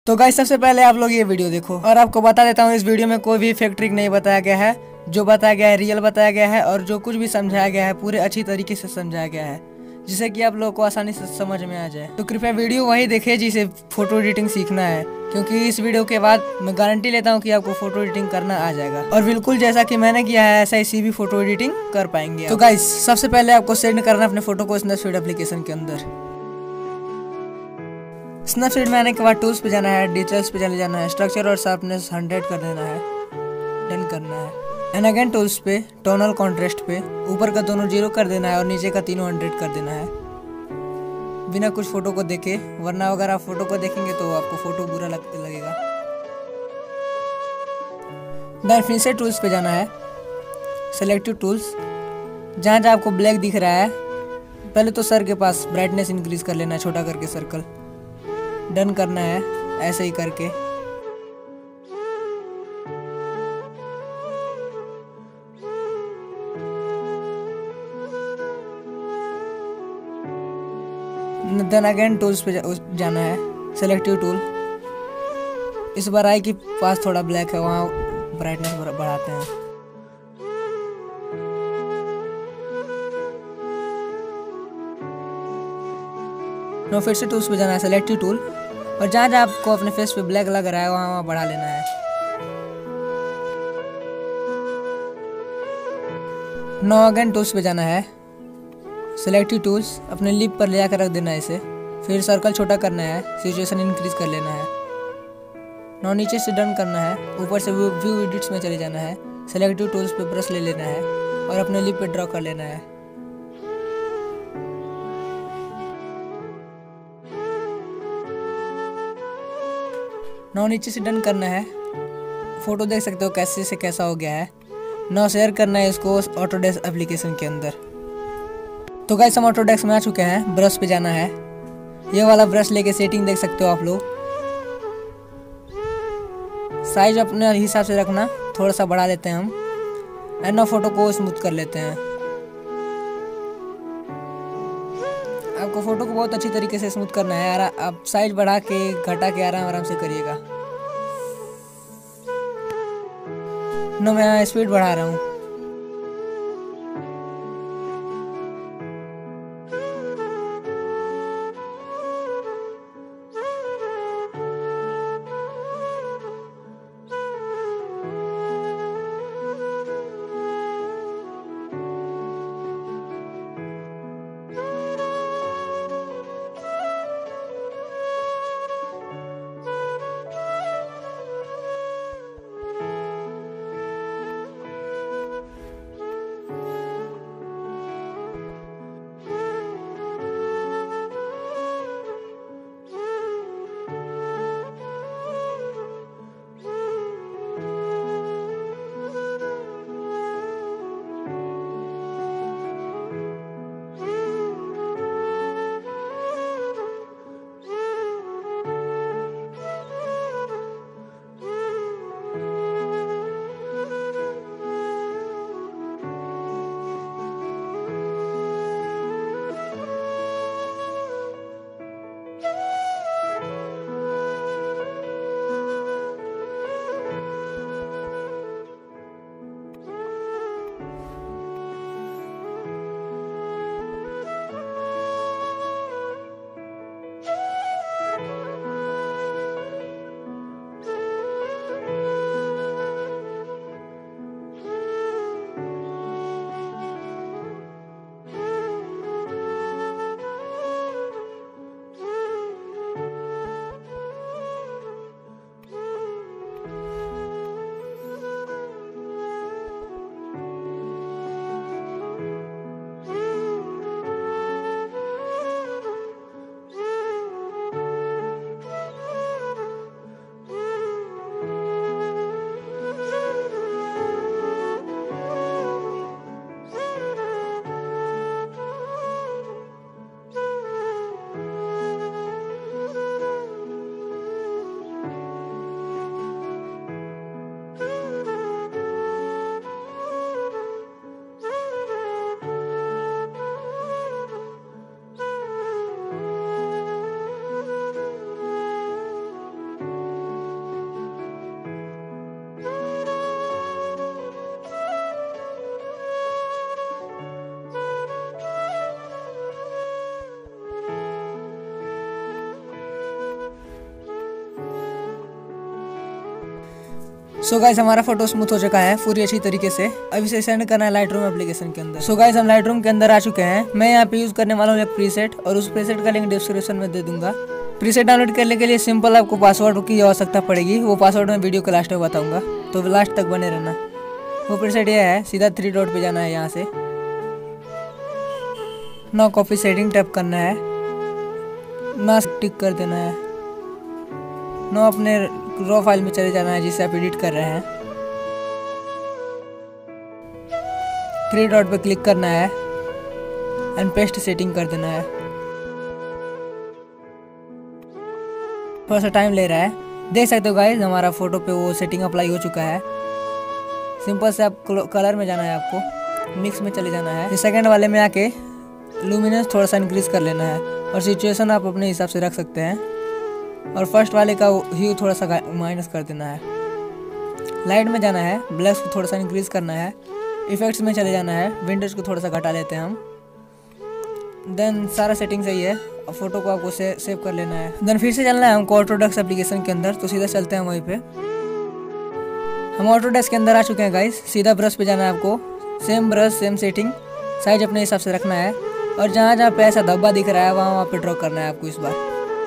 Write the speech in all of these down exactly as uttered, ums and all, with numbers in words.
तो गाइस सबसे पहले आप लोग ये वीडियो देखो और आपको बता देता हूँ, इस वीडियो में कोई भी फेक ट्रिक नहीं बताया गया है। जो बताया गया है रियल बताया गया है और जो कुछ भी समझाया गया है पूरे अच्छी तरीके से समझाया गया है, जिससे कि आप लोगों को आसानी से समझ में आ जाए। तो कृपया वीडियो वही देखें जिसे फोटो एडिटिंग सीखना है, क्योंकि इस वीडियो के बाद मैं गारंटी लेता हूँ कि आपको फोटो एडिटिंग करना आ जाएगा और बिल्कुल जैसा कि मैंने किया है ऐसा इसी भी फोटो एडिटिंग कर पाएंगे। तो गाइस सबसे पहले आपको सेंड करना अपने फोटो को स्नैपसीड एप्लीकेशन के अंदर। स्नैपसीड में आने के बाद टूल्स पे जाना है, डिटेल्स पे चले जाना है, स्ट्रक्चर और शार्पनेस हंड्रेड कर देना है, डन करना है। एंड अगेन टूल्स पे टोनल कॉन्ट्रास्ट पे ऊपर का दोनों जीरो कर देना है और नीचे का तीनों हंड्रेड कर देना है, बिना कुछ फोटो को देखे, वरना अगर आप फोटो को देखेंगे तो आपको फोटो बुरा लगते लगेगा। देन फिर से टूल्स पे जाना है, सेलेक्टिव टूल्स, जहाँ जहाँ आपको ब्लैक दिख रहा है पहले तो सर के पास ब्राइटनेस इंक्रीज कर लेना है, छोटा करके सर्कल, डन करना है ऐसे ही करके। देन अगेन टूल्स पे जाना है, सेलेक्टिव टूल, इस बार आई के पास थोड़ा ब्लैक है, वहाँ ब्राइटनेस बढ़ाते हैं। नो फिर से टूल्स पे जाना है, सेलेक्टिव टूल, और जहाँ जहाँ आपको अपने फेस पे ब्लैक लग रहा है वहाँ वहाँ बढ़ा लेना है। नो अगेन टूल्स पे जाना है, सेलेक्टिव टूल्स, अपने लिप पर ले जाकर रख देना है इसे, फिर सर्कल छोटा करना है, सिचुएशन इंक्रीज कर लेना है। नो नीचे से डन करना है, ऊपर से व्यू एडिट्स में चले जाना है, सेलेक्टिव टूल्स पे ब्रश ले लेना है और अपने लिप पे ड्रॉ कर लेना है। नो नीचे से डन करना है, फोटो देख सकते हो कैसे से कैसा हो गया है। नो शेयर करना है इसको ऑटोडेस्क एप्लीकेशन के अंदर। तो गाइस हम ऑटोडेस्क में आ चुके हैं, ब्रश पे जाना है, ये वाला ब्रश लेके सेटिंग देख सकते हो आप लोग, साइज अपने हिसाब से रखना, थोड़ा सा बढ़ा लेते हैं हम, एंड ना फोटो को स्मूथ कर लेते हैं। आपको फोटो को बहुत अच्छी तरीके से स्मूथ करना है यार, आप साइज बढ़ा के घटा के आराम आराम से करिएगा। नो मैं स्पीड बढ़ा रहा हूँ। सो गाइस हमारा फोटो स्मूथ हो चुका है पूरी अच्छी तरीके से। अब इसे सेंड करना है लाइट रूम एप्लीकेशन के अंदर। सो गाइस हम लाइट रूम के अंदर आ चुके हैं। मैं यहाँ पे यूज करने वाला हूँ एक प्रीसेट, और उस प्रीसेट का लिंक डिस्क्रिप्शन में दे दूंगा। प्रीसेट डाउनलोड करने के लिए सिंपल आपको पासवर्ड की आवश्यकता पड़ेगी। वो पासवर्ड मैं वीडियो के लास्ट में बताऊंगा, तो लास्ट तक बने रहना। वो प्रीसेट ये है, सीधा थ्री डॉट पे जाना है, यहाँ से नो कॉपी सेटिंग टैप करना है, ना टिक कर देना है, नो अपने रॉ फाइल में चले जाना है जिसे आप एडिट कर रहे हैं। थ्री डॉट पे क्लिक करना है एंड पेस्ट सेटिंग कर देना है। थोड़ा सा टाइम ले रहा है, देख सकते हो गाइस हमारा फोटो पे वो सेटिंग अप्लाई हो चुका है। सिंपल से आप कलर में जाना है, आपको मिक्स में चले जाना है। सेकंड वाले में आके लुमिनेंस थोड़ा सा इंक्रीज कर लेना है, और सिचुएशन आप अपने हिसाब से रख सकते हैं। और फर्स्ट वाले का ह्यू थोड़ा सा माइनस कर देना है। लाइट में जाना है, ब्लैक्स को थोड़ा सा इंक्रीज करना है। इफेक्ट्स में चले जाना है, विंडोज को थोड़ा सा घटा लेते हैं हम। देन सारा सेटिंग सही है, और फोटो को आपको से, सेव कर लेना है। देन फिर से चलना है हमको ऑटोडेस्क एप्लीकेशन के अंदर, तो सीधा चलते हैं वहीं पे। हम ऑटोडेस्क के अंदर आ चुके हैं गाइस। सीधा ब्रश पे जाना है आपको, same brush same setting, size अपने हिसाब से रखना है। और जहाँ जहाँ पे ऐसा धब्बा दिख रहा है वहाँ वहाँ पे ड्रॉ करना है आपको इस बार।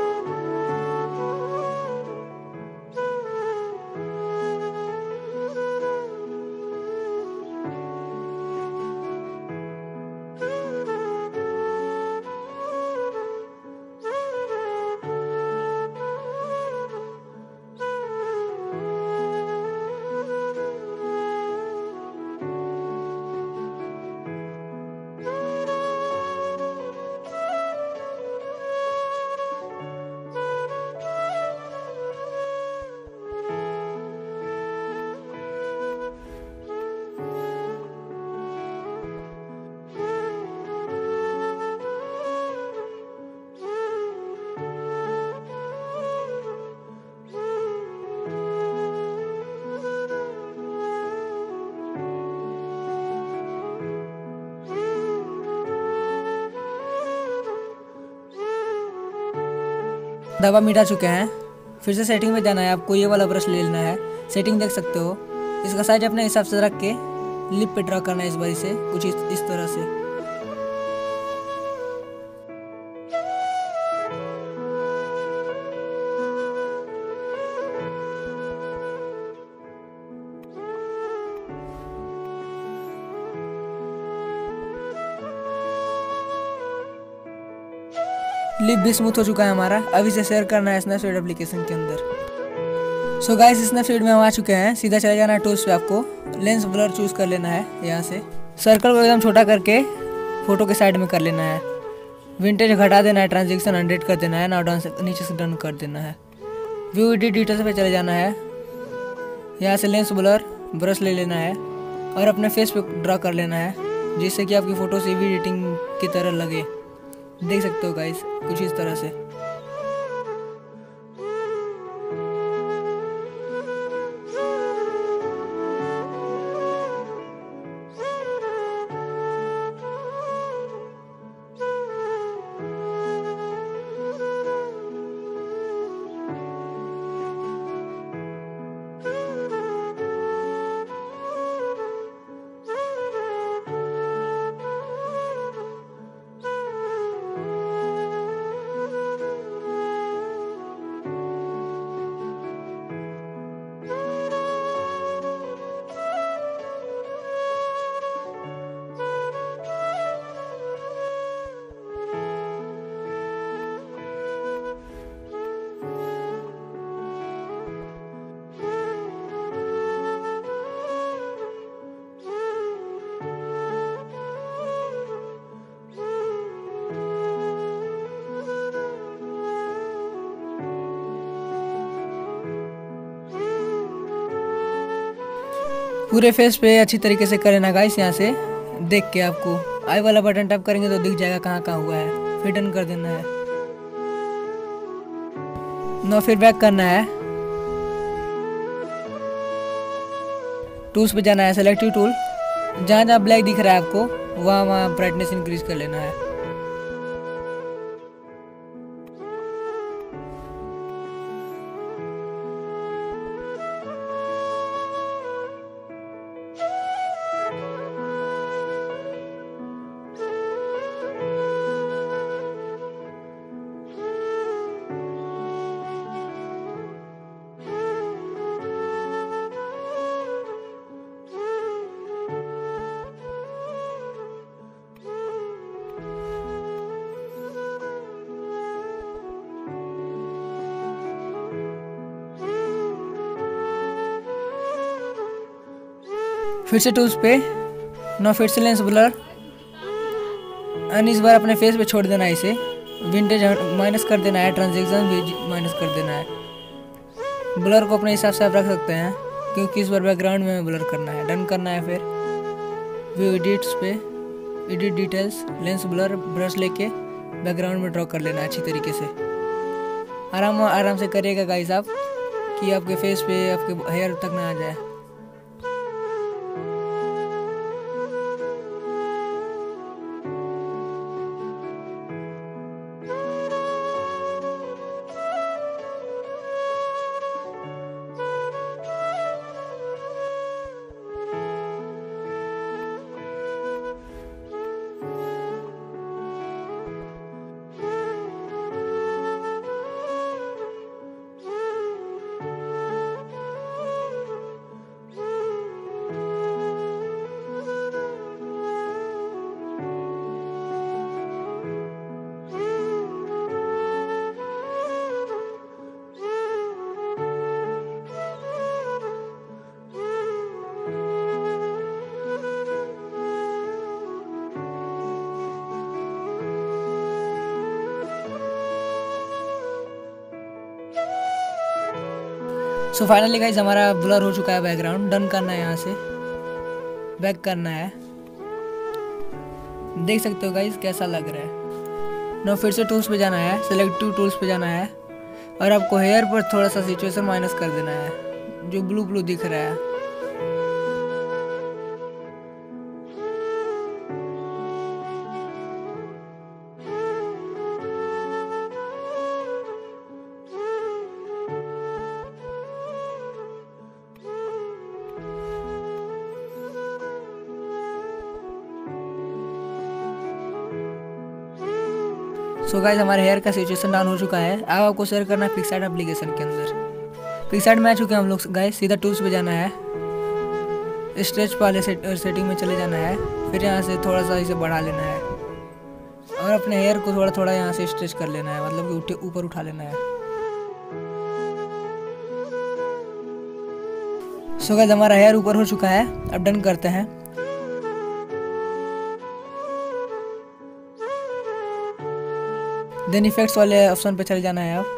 दवा मिटा चुके हैं। फिर से सेटिंग में जाना है, आपको ये वाला ब्रश ले लेना है। सेटिंग देख सकते हो, इसका साइज अपने हिसाब से रख के लिप पे ड्रॉ करना है इस बारी से कुछ इस, इस तरह से। लिप भी स्मूथ हो चुका है हमारा। अब इसे शेयर करना है स्नैपचैट एप्लीकेशन के अंदर। सो गाइस स्नैपचैट में हम आ चुके हैं। सीधा चले जाना है टूल्स पे, आपको लेंस ब्लर चूज कर लेना है। यहाँ से सर्कल को एकदम छोटा करके फोटो के साइड में कर लेना है। विंटेज घटा देना है, ट्रांजेक्शन हंड्रेड कर देना है, नाउ डाउन से नीचे से डन कर देना है। व्यू एडिट डिटेल्स पे चले जाना है। यहाँ से लेंस ब्लर ब्रश ले लेना है और अपने फेस पे ड्रा कर लेना है, जिससे कि आपकी फोटो से भी एडिटिंग की तरह लगे। देख सकते हो गाइस कुछ इस तरह से। पूरे फेस पे अच्छी तरीके से करें ना गाइस। यहाँ से देख के आपको आई वाला बटन टैप करेंगे तो दिख जाएगा कहाँ कहाँ हुआ है, फिर डन कर देना है। नो फिर बैक करना है, टूल्स पे जाना है, सेलेक्टिव टूल, जहाँ जहाँ ब्लैक दिख रहा है आपको वहाँ वहाँ ब्राइटनेस इंक्रीज कर लेना है। फिर से टूल्स पे नो फिर से लेंस ब्लर, एंड इस बार अपने फेस पे छोड़ देना है इसे। विंटेज माइनस कर देना है, ट्रांजेक्शन भी माइनस कर देना है। ब्लर को अपने हिसाब से आप रख सकते हैं क्योंकि इस बार बैकग्राउंड में ब्लर करना है। डन करना है। फिर व्यू एडिट्स पे edit details, lens blur, brush लेके बैकग्राउंड में ड्रॉ कर लेना है अच्छी तरीके से। आराम आराम से करिएगा गाइस आप, कि आपके फेस पे आपके हेयर तक ना आ जाए। सो फाइनली गाइस हमारा ब्लर हो चुका है बैकग्राउंड। डन करना है, यहाँ से बैक करना है। देख सकते हो गाइस कैसा लग रहा है। नो फिर से टूल्स पे जाना है, सिलेक्टिव टूल्स पे जाना है और आपको हेयर पर थोड़ा सा सिचुएशन माइनस कर देना है, जो ब्लू ब्लू दिख रहा है। सो so गाइस हमारे हेयर का सिचुएशन डाउन हो चुका है। अब आपको शेयर करना है पिक्सार्ट एप्लीकेशन के अंदर। पिक्सार्ट में आ चुके हैं हम लोग गाइस। सीधा टूल्स पे जाना है, स्ट्रेच वाले सेट, सेटिंग में चले जाना है। फिर यहाँ से थोड़ा सा इसे बढ़ा लेना है और अपने हेयर को थोड़ा थोड़ा यहाँ से स्ट्रेच कर लेना है, मतलब कि उठे ऊपर उठा लेना है। सो so गाइस हमारा हेयर ऊपर हो चुका है। अब डन करते हैं। देन इफेक्ट्स वाले ऑप्शन पे चले जाना है। अब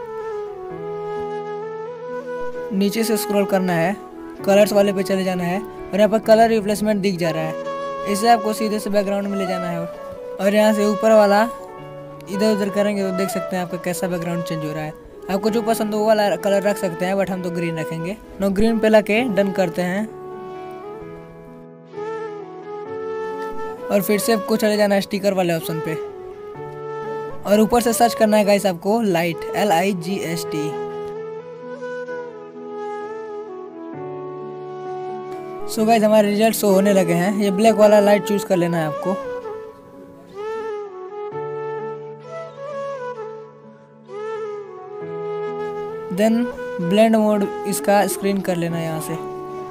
नीचे से स्क्रॉल करना है, कलर्स वाले पे चले जाना है और यहाँ पर कलर रिप्लेसमेंट दिख जा रहा है। इसे आपको सीधे से बैकग्राउंड में ले जाना है और यहाँ से ऊपर वाला इधर उधर करेंगे तो देख सकते हैं आपका कैसा बैकग्राउंड चेंज हो रहा है। आपको जो पसंद हो वो वाला कलर रख सकते हैं, बट हम तो ग्रीन रखेंगे। नो ग्रीन पे लाके डन करते हैं और फिर से आपको चले जाना है स्टिकर वाले ऑप्शन पे और ऊपर से सर्च करना है गाइस आपको light, L I G S T. So guys हमारे रिजल्ट शो होने लगे हैं। ये ब्लैक वाला लाइट चूज कर लेना है आपको। देन ब्लेंड मोड इसका स्क्रीन कर लेना है यहाँ से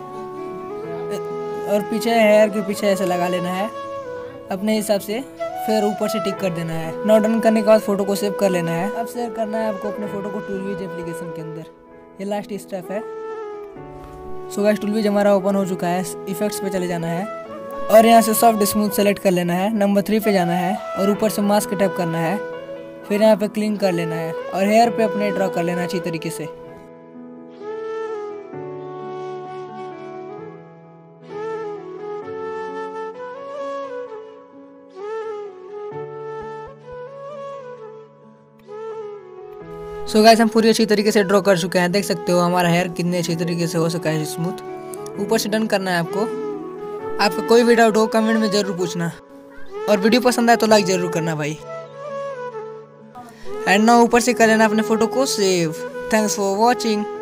और पीछे हेयर के पीछे ऐसे लगा लेना है अपने हिसाब से। फिर ऊपर से टिक कर देना है। नौ डन करने के बाद फोटो को सेव कर लेना है। अब सेव करना है आपको अपने फोटो को टूलविज एप्लीकेशन के अंदर। ये लास्ट स्टेप है। सो गाइस टूलविज हमारा ओपन हो चुका है। इफेक्ट्स पे चले जाना है और यहाँ से सॉफ्ट स्मूथ सेलेक्ट कर लेना है। नंबर थ्री पे जाना है और ऊपर से मास्क टैप करना है। फिर यहाँ पे क्लीन कर लेना है और हेयर पे अपने ड्रॉ कर लेना अच्छी तरीके से। सो so गाइस हम पूरी अच्छी तरीके से ड्रॉ कर चुके हैं। देख सकते हो हमारा हेयर कितने अच्छी तरीके से हो सका है स्मूथ। ऊपर से डन करना है आपको। आपका कोई भी डाउट हो कमेंट में ज़रूर पूछना और वीडियो पसंद आए तो लाइक ज़रूर करना भाई। एंड नाउ ऊपर से कर लेना अपने फ़ोटो को सेव। Thanks for watching.